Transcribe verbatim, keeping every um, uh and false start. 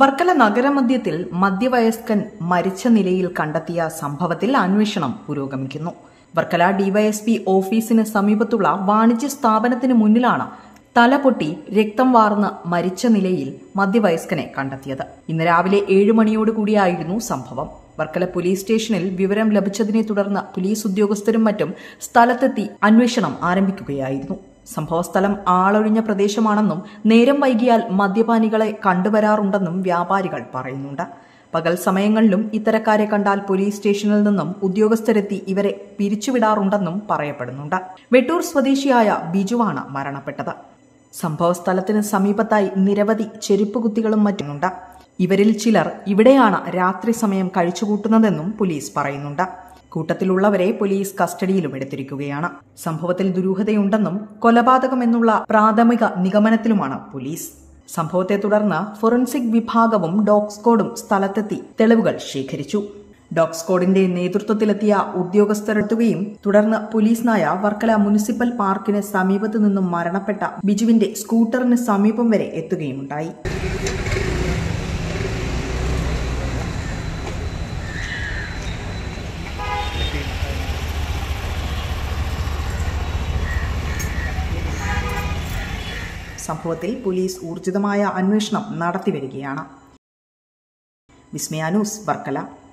വർക്കല നഗരമധ്യത്തിൽ മധ്യവയസ്കൻ മരിച്ച നിലയിൽ കണ്ടെത്തിയ സംഭവത്തിൽ അന്വേഷണം പുരോഗമിക്കുന്നു. വർക്കല ഡിവൈഎസ്പി ഓഫീസിന് സമീപത്തുള്ള വാണിജ്യ സ്ഥാപനത്തിന് മുന്നിലാണ് തലപൊട്ടി രക്തം വാർന്ന് മരിച്ച നിലയിൽ മധ്യവയസ്കനെ കണ്ടെത്തിയത്. ഇന്ന് രാവിലെ ഏഴ് മണിയോടുകൂടിയായിരുന്നു സംഭവം. വർക്കല പോലീസ് സ്റ്റേഷനിൽ വിവരം ലഭിച്ചതിനെ തുടർന്ന് പോലീസ് ഉദ്യോഗസ്ഥരും മറ്റും സ്ഥലത്തെത്തി അന്വേഷണം ആരംഭിക്കുകയായിരുന്നു. സംഭവസ്ഥലം ആളൊഴിഞ്ഞ പ്രദേശമാണെന്നും നേരം വൈകിയാൽ മദ്യപാനികളെ കണ്ടുവരാറുണ്ടെന്നും വ്യാപാരികൾ പറയുന്നുണ്ട്. പകൽ സമയങ്ങളിലും ഇത്തരക്കാരെ കണ്ടാൽ പോലീസ് സ്റ്റേഷനിൽ നിന്നും ഉദ്യോഗസ്ഥരെത്തി ഇവരെ പിരിച്ചുവിടാറുണ്ടെന്നും പറയപ്പെടുന്നുണ്ട്. വെട്ടൂർ സ്വദേശിയായ ബിജുവാണ് മരണപ്പെട്ടത്. സംഭവസ്ഥലത്തിന് സമീപത്തായി നിരവധി ചെരുപ്പുകുത്തികളും മറ്റുമുണ്ട്. ഇവരിൽ ചിലർ ഇവിടെയാണ് രാത്രി സമയം കഴിച്ചുകൂട്ടുന്നതെന്നും പോലീസ് പറയുന്നുണ്ട്. കൂട്ടത്തിലുള്ളവരെ പോലീസ് കസ്റ്റഡിയിലും എടുത്തിരിക്കുകയാണ്. സംഭവത്തിൽ ദുരൂഹതയുണ്ടെന്നും കൊലപാതകമെന്നുള്ള പ്രാഥമിക നിഗമനത്തിലുമാണ് പോലീസ്. സംഭവത്തെ തുടർന്ന് ഫോറൻസിക് വിഭാഗവും ഡോഗ് സ്ക്വാഡും സ്ഥലത്തെത്തി തെളിവുകൾ ശേഖരിച്ചു. ഡോഗ് സ്ക്വാഡിന്റെ നേതൃത്വത്തിലെത്തിയ ഉദ്യോഗസ്ഥരെത്തുകയും തുടർന്ന് പോലീസ് നായ വർക്കല മുനിസിപ്പൽ പാർക്കിന് സമീപത്തു നിന്നും മരണപ്പെട്ട ബിജുവിന്റെ സ്കൂട്ടറിന് സമീപം വരെ എത്തുകയുമുണ്ടായി. സംഭവത്തിൽ പോലീസ് ഊർജിതമായ അന്വേഷണം നടത്തിവരികയാണ്. വിസ്മയ ന്യൂസ്, വർക്കല.